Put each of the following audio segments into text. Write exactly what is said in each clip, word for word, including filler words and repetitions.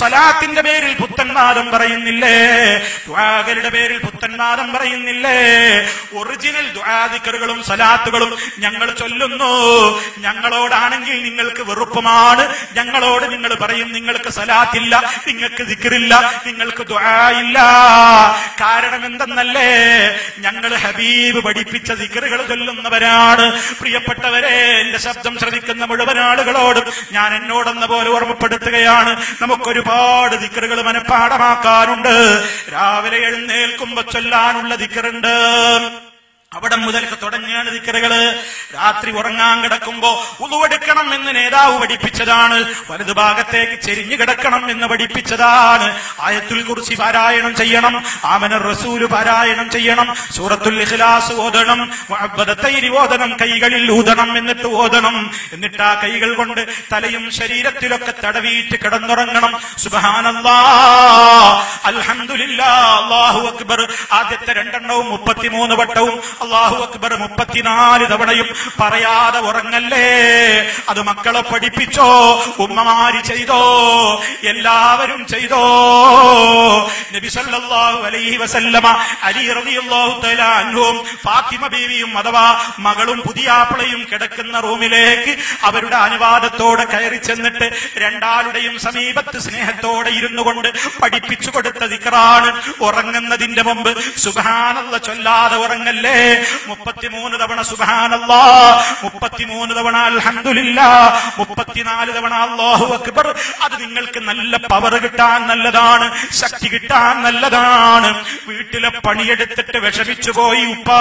സ്വലാത്തിന്റെ പേരിൽ പുത്തൻവാദം പറയുന്നില്ലേ? ദുആകളുടെ പേരിൽ പുത്തൻവാദം പറയുന്നില്ലേ? ഒറിജിനൽ ദുആ ദിക്റുകളും സ്വലാത്തുകളും ഞങ്ങൾ ചൊല്ലുന്നു. ഞങ്ങളോടാണെങ്കിൽ നിങ്ങൾക്ക് വെറുപ്പമാണ്. ഞങ്ങളോട് നിങ്ങൾ പറയും നിങ്ങൾക്ക് സ്വലാത്തില്ല, നിങ്ങൾക്ക് ദിക്റില്ല, നിങ്ങൾക്ക് ദുആ ഇല്ല. കാരണം എന്തെന്നല്ലേ? ഞങ്ങൾ ഹബീബ് പഠിപ്പിച്ച ദിക്റുകൾ ചൊല്ലുന്നവരാണ്. പ്രിയപ്പെട്ടവരെ, എന്റെ ശബ്ദം ശ്രവിക്കുന്ന മുഴുവൻ ആളുകളോടും ഞാൻ എന്നോടെന്ന പോലെ ഓർമ്മപ്പെടുത്തുകയാണ്. നമുക്കൊരുപാട് ദിക്റുകൾ മനഃപ്പാഠമാക്കാനുണ്ട്. രാവിലെ എഴുന്നേൽക്കുമ്പോ ചൊല്ലാനുള്ള ദിക്റുണ്ട്. അവിടെ മുതൽക്ക് തുടങ്ങിയാണ് ദിക്റുകള്. രാത്രി ഉറങ്ങാൻ കിടക്കുമ്പോ ഉളുവെടുക്കണം എന്ന് നേതാവ് പഠിപ്പിച്ചതാണ്. വലതുഭാഗത്തേക്ക് ചെരിഞ്ഞു കിടക്കണം എന്ന് പഠിപ്പിച്ചതാണ്. ആയത്തുൽ കുർസി പാരായണം ചെയ്യണം, ആമനർ റസൂല് പാരായണം ചെയ്യണം, സൂറത്തുൽ ഇഖ്ലാസ് ഓതണം, മുഅവ്വദത്തൈനി ഓതണം, കൈകളിൽ ഊതണം, എന്നിട്ട് ഓതണം. എന്നിട്ട് ആ കൈകൾ കൊണ്ട് തലയും ശരീരത്തിലൊക്കെ തടവിയിട്ട് കിടന്നുറങ്ങണം. സുബ്ഹാനല്ലാഹ്, അൽഹംദുലില്ലാഹ്, അല്ലാഹു അക്ബർ ആദ്യത്തെ രണ്ടെണ്ണവും മുപ്പത്തിമൂന്ന് വട്ടവും അല്ലാഹു അക്ബർ മുപ്പത്തിനാല് തവണയും പറയാതെ ഉറങ്ങല്ലേ. അത് മക്കളെ പഠിപ്പിച്ചോ, ഉമ്മമാര് ചെയ്തോ, എല്ലാവരും ചെയ്തോ. നബി സല്ലല്ലാഹു അലൈഹി വസല്ലമ അലി റളിയല്ലാഹു തആല അൻഹും ഫാത്തിമ ബീവിയും അഥവാ മകളും പുതിയാപ്പിളയും കിടക്കുന്ന റൂമിലേക്ക് അവരുടെ അനുവാദത്തോടെ കയറി ചെന്നിട്ട് രണ്ടാളുടെയും സമീപത്ത് സ്നേഹത്തോടെ ഇരുന്നു കൊണ്ട് പഠിപ്പിച്ചു കൊടുത്ത ദിക്റാണ്. ഉറങ്ങുന്നതിന്റെ മുമ്പ് സുബ്ഹാനല്ലാഹ് ചൊല്ലാതെ ഉറങ്ങല്ലേ. മുപ്പത്തിമൂന്ന് തവണ സുബ്ഹാനല്ലാഹ്, മുപ്പത്തിമൂന്ന് തവണ അൽഹംദുലില്ലാഹ്, മുപ്പത്തിനാല് തവണ അല്ലാഹു അക്ബർ. അത് നിങ്ങൾക്ക് നല്ല പവർ കിട്ടാൻ നല്ലതാണ്, ശക്തി കിട്ടാൻ നല്ലതാണ്. വീട്ടിലെ പണിയെടുത്തിട്ട് വിഷമിച്ചു പോയി ഉപ്പാ,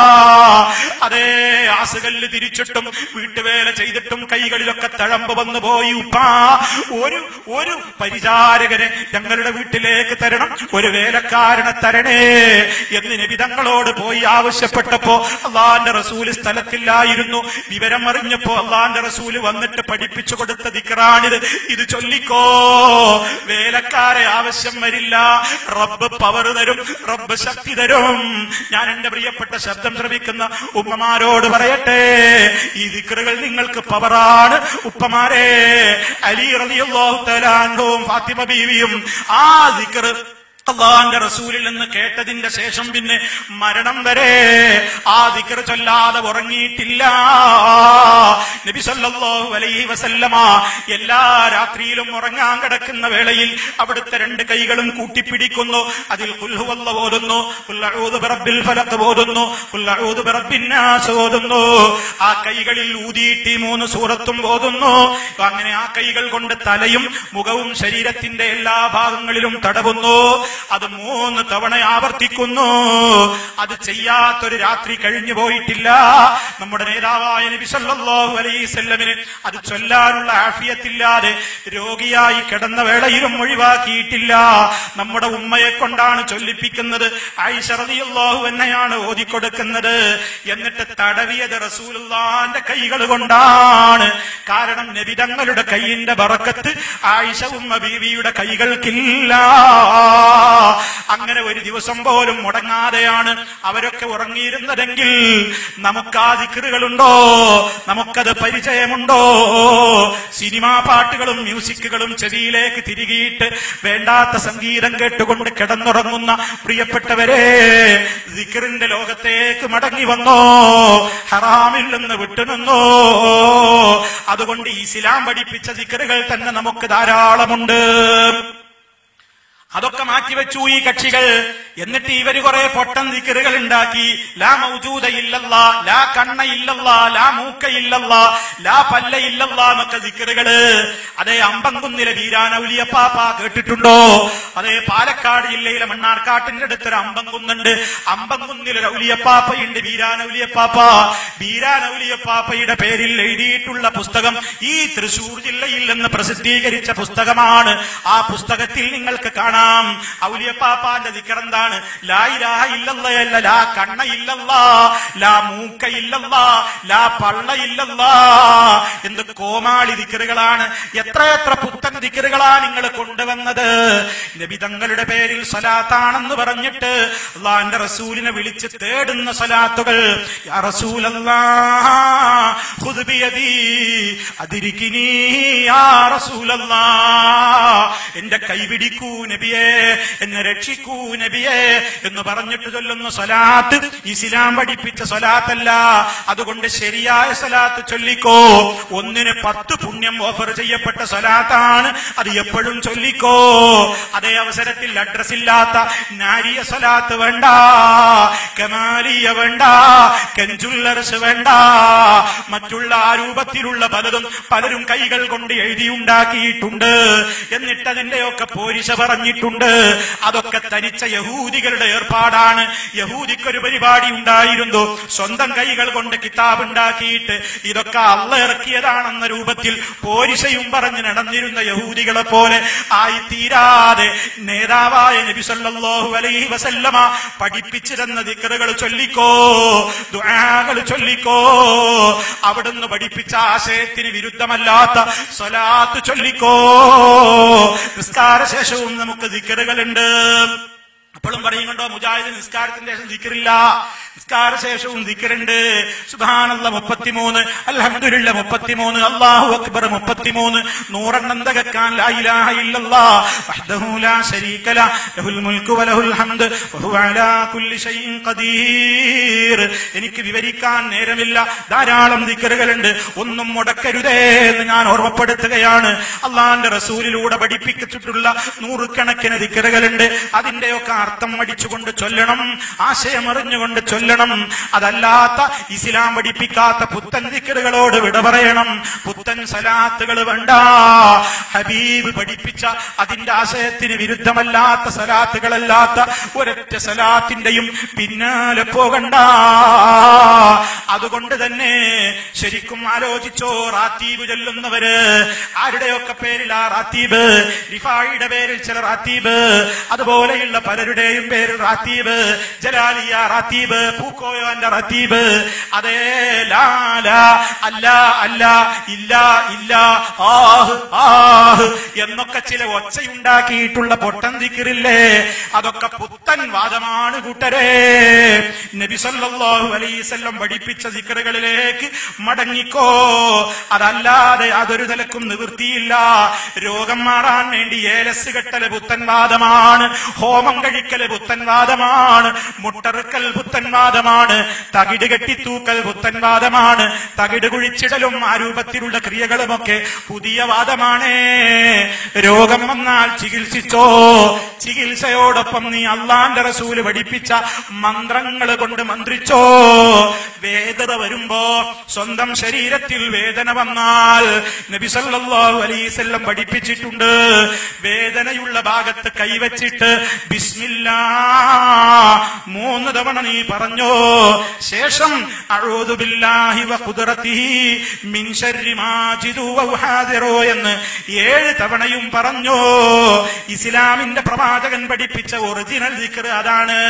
അതേ ആസുകല്ല് തിരിച്ചിട്ടും വീട്ടുവേല ചെയ്തിട്ടും കൈകളിലൊക്കെ തഴമ്പ് വന്നു പോയി ഉപ്പാ, ഒരു ഒരു പരിചാരകനെ ഞങ്ങളുടെ വീട്ടിലേക്ക് തരണം, ഒരു വേലക്കാരനെ തരണേ എന്ന് നബി തങ്ങളോട് പോയി ആവശ്യപ്പെട്ടപ്പോ അള്ളാന്റെ റസൂല് സ്ഥലത്തില്ലായിരുന്നു. വിവരം അറിഞ്ഞപ്പോ അള്ളാന്റെ റസൂല് വന്നിട്ട് പഠിപ്പിച്ചു കൊടുത്ത ദിക്റാണിത്. ഇത് ചൊല്ലിക്കോ, വേലക്കാരെ ആവശ്യം വരില്ല, റബ്ബ് പവർ തരും, റബ്ബ് ശക്തി തരും. ഞാൻ എന്റെ പ്രിയപ്പെട്ട ശബ്ദം ശ്രവിക്കുന്ന ഉമ്മമാരോട് പറയട്ടെ, ഈ ദിക്റുകൾ നിങ്ങൾക്ക് പവറാണ്. ഉപ്പമാരെ, അലി റളിയല്ലാഹു തആല അൻഹും ഫാത്തിമ ബീവിയും ആ ദിക്ർ അല്ലാഹുവിന്റെ റസൂലിൽ നിന്ന് കേട്ടതിന്റെ ശേഷം പിന്നെ മരണം വരെ ആ ദിക്ർ ചൊല്ലാതെ ഉറങ്ങിയിട്ടില്ല. നബി സല്ലല്ലാഹു അലൈഹി വസല്ലമ എല്ലാ രാത്രിയിലും ഉറങ്ങാൻ കിടക്കുന്ന വേളയിൽ അവിടുത്തെ രണ്ട് കൈകളും കൂട്ടിപ്പിടിക്കുന്നു. അതിൽ ഖുൽ ഹുവല്ലാഹു ഓതുന്നു, ഖുൽ അഊദു ബിറബ്ബിൽ ഫലഖ് ഓതുന്നു, ഖുൽ അഊദു ബിറബ്ബിൻ നാസ് ഓതുന്നു. ആ കൈകളിൽ ഊതിയിട്ട് മൂന്ന് സൂറത്തും ഓതുന്നു. അങ്ങനെ ആ കൈകൾ കൊണ്ട് തലയും മുഖവും ശരീരത്തിന്റെ എല്ലാ ഭാഗങ്ങളിലും തടവുന്നു. അത് മൂന്ന് തവണ ആവർത്തിക്കുന്നു. അത് ചെയ്യാത്തൊരു രാത്രി കഴിഞ്ഞു പോയിട്ടില്ല. നമ്മുടെ നേതാവായ നബി സല്ലല്ലാഹു അലൈഹി വസല്ലമിന് അത് ചൊല്ലാനുള്ള ആഫിയത്തില്ലാതെ രോഗിയായി കിടന്ന വേളയിലും ഒഴിവാക്കിയിട്ടില്ല. നമ്മുടെ ഉമ്മയെ കൊണ്ടാണ് ചൊല്ലിപ്പിക്കുന്നത്. ആയിഷ റളിയല്ലാഹു അൻഹയാണ് ഓതിക്കൊടുക്കുന്നത്. എന്നിട്ട് തടവിയത് റസൂലുള്ളാഹിന്റെ കൈകൾ കൊണ്ടാണ്. കാരണം നബി തങ്ങളുടെ കൈയിന്റെ ബറക്കത്ത് ആയിഷ ഉമ്മ ബീവിയുടെ കൈകൾക്കില്ല. അങ്ങനെ ഒരു ദിവസം പോലും മുടങ്ങാതെയാണ് അവരൊക്കെ ഉറങ്ങിയിരുന്നതെങ്കിൽ നമുക്ക് ആ ദിക്റുകളുണ്ടോ? നമുക്കത് പരിചയമുണ്ടോ? സിനിമാ പാട്ടുകളും മ്യൂസിക്കുകളും ചെവിയിലേക്ക് തിരികിയിട്ട് വേണ്ടാത്ത സംഗീതം കേട്ടുകൊണ്ട് കിടന്നുറങ്ങുന്ന പ്രിയപ്പെട്ടവരെ, ദിക്റിന്റെ ലോകത്തേക്ക് മടങ്ങി വന്നോ? ഹറാമിൽ നിന്ന് വിട്ടുനിന്നോ? അതുകൊണ്ട് ഇസ്ലാം പഠിപ്പിച്ച ദിക്റുകൾ തന്നെ നമുക്ക് ധാരാളമുണ്ട്. അതൊക്കെ മാറ്റിവെച്ചു ഈ കക്ഷികൾ. എന്നിട്ട് ഇവര് കുറെ പൊട്ടൻ ദിക്റുകൾ ഉണ്ടാക്കി. ലാ മൗജൂദ ഇല്ലല്ലാ, ലാ കണ്ണ ഇല്ലല്ലാ, ലാ മൂക്ക ഇല്ലല്ലാ, ലാ പല്ല ഇല്ലല്ലാ എന്നൊക്കെ ദിക്റുകള്. അതേ അമ്പംകുന്നിലെ വീരാനൗലിയപ്പാപ്പ കേട്ടിട്ടുണ്ടോ? അതേ പാലക്കാട് ജില്ലയിലെ മണ്ണാർക്കാട്ടിന്റെ അടുത്തൊരു അമ്പംകുന്നുണ്ട്. അമ്പംകുന്നിലെ ഔലിയപ്പാപ്പയുണ്ട്, വീരാനൗലിയപ്പാപ്പ. വീരാനൗലിയപ്പാപ്പയുടെ പേരിൽ എഴുതിയിട്ടുള്ള പുസ്തകം ഈ തൃശൂർ ജില്ലയിൽ നിന്ന് പ്രസിദ്ധീകരിച്ച പുസ്തകമാണ്. ആ പുസ്തകത്തിൽ നിങ്ങൾക്ക് കാണാം ഔലിയപ്പാപ്പാന്റെ ദിക്റെന്താണ്. ലാ ഇലാഹ ഇല്ലല്ലാഹ്, ലാ കണ്ണ ഇല്ലല്ലാ, ലാ മൂക്ക ഇല്ലല്ലാ, ലാ പള്ള ഇല്ലല്ലാ. എന്ത് കോമാളി ദിക്റുകളാണ്! എത്ര എത്ര പുത്തൻ ദിക്റുകളാ നിങ്ങൾ കൊണ്ടുവന്നത്. നബി തങ്ങളുടെ പേരിൽ സ്വലാത്താണെന്ന് പറഞ്ഞിട്ട് അല്ലാഹുവിന്റെ റസൂലിനെ വിളിച്ച് തേടുന്ന സ്വലാത്തുകൾ. യാ റസൂലല്ലാഹ് ഖുദ് ബിയദി അദ്രികിനി യാ റസൂലല്ലാഹ്, എന്റെ കൈപിടിക്കൂ നബിയേ, എന്നെ രക്ഷിക്കൂ നബിയേ എന്ന് പറഞ്ഞിട്ട് ചൊല്ലുന്ന സ്വലാത്ത് ഇസ്ലാം പഠിപ്പിച്ച സ്വലാത്തല്ല. അതുകൊണ്ട് ശരിയായ സ്വലാത്ത് ചൊല്ലിക്കോ. ഒന്നിന് പത്ത് പുണ്യം ഓഫർ ചെയ്യപ്പെട്ട സ്വലാത്താണ്, അത് എപ്പോഴും ചൊല്ലിക്കോ. അതേ അവസരത്തിൽ അഡ്രസ് ഇല്ലാത്ത നാരിയ സ്വലാത്ത് വേണ്ട, കമാലിയ വേണ്ട, കെഞ്ചുല്ലർസ് വേണ്ട, മറ്റുള്ള ആ രൂപത്തിലുള്ള പലതും പലരും കൈകൾ കൊണ്ട് എഴുതിയുണ്ടാക്കിയിട്ടുണ്ട്. എന്നിട്ട് അതിന്റെയൊക്കെ പോരിശ പറഞ്ഞിട്ടുണ്ട്. അതൊക്കെ തനിച്ച യഹൂദികളുടെ ഏർപ്പാടാണ്. യഹൂദിക്കൊരു പരിപാടി ഉണ്ടായിരുന്നു, സ്വന്തം കൈകൾ കൊണ്ട് കിതാബ് ഉണ്ടാക്കിയിട്ട് ഇതൊക്കെ അള്ള ഇറക്കിയതാണെന്ന രൂപത്തിൽ പോരിശയും പറഞ്ഞ് നടന്നിരുന്ന യഹൂദികളെ പോലെ ആയി തീരാതെ നേതാവായ നബി സല്ലല്ലാഹു അലൈഹി വസല്ലമ പഠിപ്പിച്ചിരുന്ന ദിക്റുകൾ ചൊല്ലിക്കോ, ദുആകൾ ചൊല്ലിക്കോ. അവിടുന്ന് പഠിപ്പിച്ച ആശയത്തിന് വിരുദ്ധമല്ലാത്ത സ്വലാത്ത് ചൊല്ലിക്കോ. നിസ്കാര ശേഷവും നമുക്ക് ദിക്റുകളുണ്ട്. അപ്പോഴും പറയുന്നുണ്ടോ മുജാഹിദ് നിസ്കാരത്തിന്റെ ശേഷം ദിക്റില്ല? നിസ്കാര ശേഷവും ദിക്റുണ്ട്. സുബ്ഹാനല്ലാഹ് മുപ്പത്തിമൂന്ന്, അൽഹംദുലില്ലാഹ് മുപ്പത്തിമൂന്ന്, അല്ലാഹു അക്ബർ മുപ്പത്തിമൂന്ന്, നൂറെണ്ണം തികക്കാൻ ലാ ഇലാഹ ഇല്ലല്ലാഹ് വഹ്ദഹു ലാ ശരീക ലഹു ലഹുൽ മുൽക്കു വലഹുൽ ഹംദ് വഹുവ അലാ കുല്ലി ഷൈഇൻ ഖദീർ. എനിക്ക് വിവരിക്കാൻ നേരമില്ല, ധാരാളം ദിക്റുകളുണ്ട്. ഒന്നും മുടക്കരുതേ എന്ന് ഞാൻ ഓർമ്മപ്പെടുത്തുകയാണ്. അള്ളാന്റെ റസൂലിലൂടെ പഠിപ്പിച്ചിട്ടുള്ള നൂറുകണക്കിന് ദിക്റുകളുണ്ട്. അതിന്റെയൊക്കെ അർത്ഥം പഠിച്ചുകൊണ്ട് ചൊല്ലണം, ആശയം അറിഞ്ഞുകൊണ്ട് ചൊല്ലണം. അതല്ലാത്ത ഇസ്ലാം പഠിപ്പിക്കാത്ത പുത്തൻ ദിക്റുകളോട് വിട പറയണം. പുത്തൻ സലാത്തുകൾ വേണ്ട. ഹബീബ് പഠിപ്പിച്ച അതിന്റെ ആശയത്തിന് വിരുദ്ധമല്ലാത്ത സലാത്തുകളല്ലാത്ത ഒരൊറ്റ സലാത്തിന്റെയും പിന്നാലെ പോകണ്ട. അതുകൊണ്ട് തന്നെ ശരിക്കും ആലോചിച്ചോ, റാത്തീബ് ചൊല്ലുന്നവര് ആരുടെയൊക്കെ പേരിൽ ആ റാത്തീബ്, റിഫായിയുടെ പേരിൽ ചില റാത്തീബ്, അതുപോലെയുള്ള പലരുടെയും പേരിൽ റാത്തീബ്, ജലാലിയ റാത്തീബ്, പൂക്കോയോന്റെ റാത്തീബ്, അതേ ലാല അല്ല അല്ല ഇല്ല ഇല്ല ആഹ് ആഹ് എന്നൊക്കെ ചില ഒച്ചയുണ്ടാക്കിയിട്ടുള്ള പൊട്ടൻ ദിക്റില്ലേ, അതൊക്കെ പുത്തൻ വാദമാണ് കൂട്ടരെ. നബി സല്ലല്ലാഹു അലൈഹി വസല്ലം പഠിപ്പിച്ച ദിക്റുകളിലേക്ക് മടങ്ങിക്കോ. അതല്ലാതെ അതൊരു തലക്കും നിവൃത്തിയില്ല. രോഗം മാറാൻ വേണ്ടി ഏലസ് കെട്ടല് പുത്തൻ വാദമാണ്, ഹോമം കഴിക്കല് പുത്തൻ വാദമാണ്, മുട്ടറുക്കൽ പുത്തൻ വാദമാണ്, തകിട് കെട്ടിത്തൂക്കൽ പുത്തൻ വാദമാണ്, തകിട് കുഴിച്ചിടലും ആ രൂപത്തിലുള്ള ക്രിയകളുമൊക്കെ പുതിയ വാദമാണ്. രോഗം വന്നാൽ ചികിത്സിച്ചോ. ചികിത്സയോടൊപ്പം നീ അള്ളാന്റെ റസൂല് പഠിപ്പിച്ച മന്ത്രങ്ങൾ കൊണ്ട് മന്ത്രിച്ചോ. വേദന വരുമ്പോ, സ്വന്തം ശരീരത്തിൽ വേദന വന്നാൽ നബി സല്ലല്ലാഹു അലൈഹി വസല്ലം പഠിപ്പിച്ചിട്ടുണ്ട്, വേദനയുള്ള ഭാഗത്ത് കൈവച്ചിട്ട് ബിസ്മില്ലാഹ് മൂന്ന് തവണ നീ പറഞ്ഞോ. ശേഷം അഊദു ബില്ലാഹി വ ഖുദ്റതിഹി മിൻ ശർരി മാ ജിദു വ ഉഹാദിറു എന്ന് ഏഴ് തവണയും പറഞ്ഞോ. ഇസ്ലാമിന്റെ പ്രവാചകൻ പഠിപ്പിച്ച ഒറിജിനൽ ദിക്ർ അതാണ്.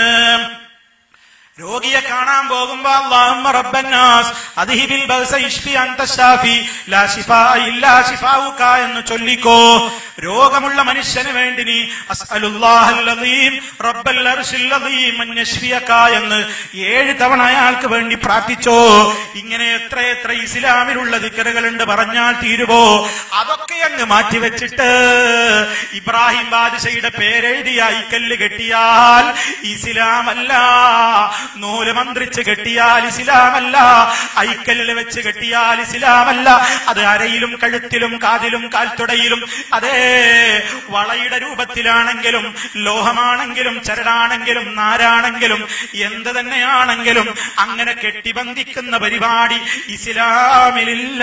രോഗിയെ കാണാൻ പോകുമ്പോ അല്ലാഹുമ്മ റബ്ബന്നാസ് അദ്ഹിബിൽ ബഅസ ഇശ്ഫി അൻത ശാഫി ലാ ശിഫാ ഇല്ലാ ശിഫാഉക എന്ന് ചൊല്ലിക്കോ. രോഗമുള്ള മനുഷ്യന് വേണ്ടി നീ അസ്അലുല്ലാഹൽ അദീം റബ്ബൽ അർശിൽ അദീം അൻ യശ്ഫിയക എന്ന് ഏഴ് തവണ അയാൾക്ക് വേണ്ടി പ്രാർത്ഥിച്ചോ. ഇങ്ങനെ എത്ര എത്ര ഇസ്ലാമിലുള്ള ദിക്റുകളുണ്ട്, പറഞ്ഞാൽ തീരുവോ? അതൊക്കെ അങ്ങ് മാറ്റിവെച്ചിട്ട് ഇബ്രാഹിം ബാദ്ശയുടെ പേരെഴുതിയ ഐക്കല്ല് കെട്ടിയാൽ ഇസ്ലാമല്ല, നൂല് മന്ത്രിച്ച് കെട്ടിയാൽ ഇസ്ലാമല്ല, ഐക്കല്ല് വെച്ച് കെട്ടിയാൽ ഇസ്ലാമല്ല. അത് അരയിലും കഴുത്തിലും കാതിലും കാൽത്തുടയിലും അതേ വളയുടെ രൂപത്തിലാണെങ്കിലും ലോഹമാണെങ്കിലും ചരടാണെങ്കിലും നാരാണെങ്കിലും എന്ത് തന്നെയാണെങ്കിലും അങ്ങനെ കെട്ടിബന്ധിക്കുന്ന പരിപാടി ഇസ്ലാമിലില്ല.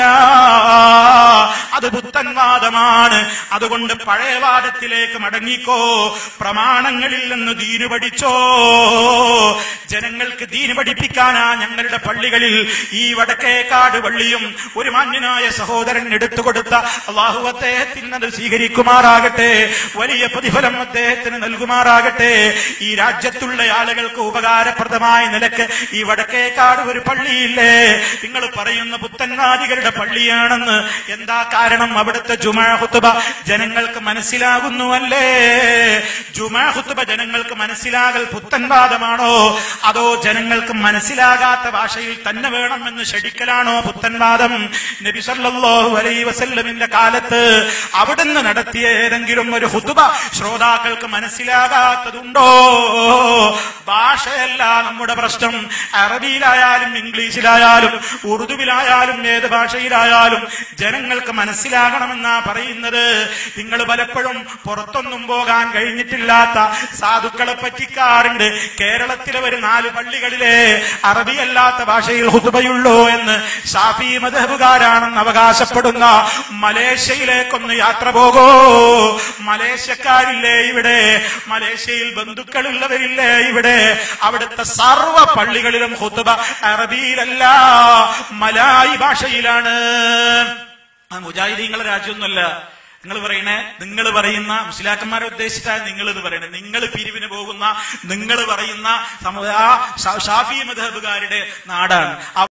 അത് പുത്തൻവാദമാണ്. അതുകൊണ്ട് പഴയ വാദത്തിലേക്ക് മടങ്ങിക്കോ. പ്രമാണങ്ങളിൽ നിന്ന് ദീന് പഠിച്ചോ. ജനങ്ങൾക്ക് ദീന് പഠിപ്പിക്കാനാ ഞങ്ങളുടെ പള്ളികളിൽ ഈ വടക്കേക്കാട് പള്ളിയും ഒരു മാന്യനായ സഹോദരൻ എടുത്തുകൊടുത്ത അല്ലാഹു അദ്ദേഹത്തിന് അത് സ്വീകരിക്കുമാറാകട്ടെ, വലിയ പ്രതിഫലം അദ്ദേഹത്തിന് നൽകുമാറാകട്ടെ. ഈ രാജ്യത്തുള്ള ആളുകൾക്ക് ഉപകാരപ്രദമായ നിലക്ക് ഈ വടക്കേക്കാട് ഒരു പള്ളിയില്ലേ, നിങ്ങൾ പറയുന്ന പുത്തൻവാദികളുടെ പള്ളിയാണെന്ന്. എന്താ കാരണം? അവിടുത്തെ ജുമാ ഖുത്ബ ജനങ്ങൾക്ക് മനസ്സിലായി മനസ്സിലാകുന്നുവല്ലേ? ജുമാ ഖുത്ബ ജനങ്ങൾക്ക് മനസ്സിലാകൽ പുത്തൻവാദമാണോ, അതോ ജനങ്ങൾക്ക് മനസ്സിലാകാത്ത ഭാഷയിൽ തന്നെ വേണമെന്ന് ശഠിക്കലാണോ പുത്തൻവാദം? നബി സല്ലല്ലാഹു അലൈഹി വസല്ലമിന്റെ കാലത്ത് അവിടുന്ന് നടത്തിയ ഏതെങ്കിലും ഒരു ഖുത്ബ ശ്രോതാക്കൾക്ക് മനസ്സിലാകാത്തതുണ്ടോ? ഭാഷയല്ല നമ്മുടെ പ്രശ്നം. അറബിയിലായാലും ഇംഗ്ലീഷിലായാലും ഉറുദുവിലായാലും ഏത് ഭാഷയിലായാലും ജനങ്ങൾക്ക് മനസ്സിലാകണമെന്നാ പറയുന്നത്. നിങ്ങൾ പലപ്പോഴും പുറത്തൊന്നും പോകാൻ കഴിഞ്ഞിട്ടില്ലാത്ത സാധുക്കളെ പറ്റിക്കാറുണ്ട്. കേരളത്തിലെ ഒരു നാല് പള്ളികളിലെ അറബിയല്ലാത്ത ഭാഷയിൽ ഖുത്ബയുള്ളൂ എന്ന് ഷാഫി മദ്ഹബുകാരാണെന്ന് അവകാശപ്പെടുന്ന മലേഷ്യയിലേക്കൊന്ന് യാത്ര പോകോ. മലേഷ്യക്കാരില്ലേ ഇവിടെ? മലേഷ്യയിൽ ബന്ധുക്കളുള്ളവരില്ലേ ഇവിടെ? അവിടുത്തെ സർവ്വ പള്ളികളിലും ഖുത്ബ അറബിയിലല്ല, മലായി ഭാഷയിലാണ്. ആ മുജാഹിദീങ്ങളുടെ രാജ്യമൊന്നുമല്ല. നിങ്ങൾ പറയണേ, നിങ്ങൾ പറയുന്ന മുസ്ലിയാക്കന്മാരെ ഉദ്ദേശിച്ചാൽ നിങ്ങൾ ഇത് പറയണേ, നിങ്ങൾ പിരിവിന് പോകുന്ന നിങ്ങൾ പറയുന്ന ഷാഫി മദ്ഹബുകാരുടെ നാടാണ്.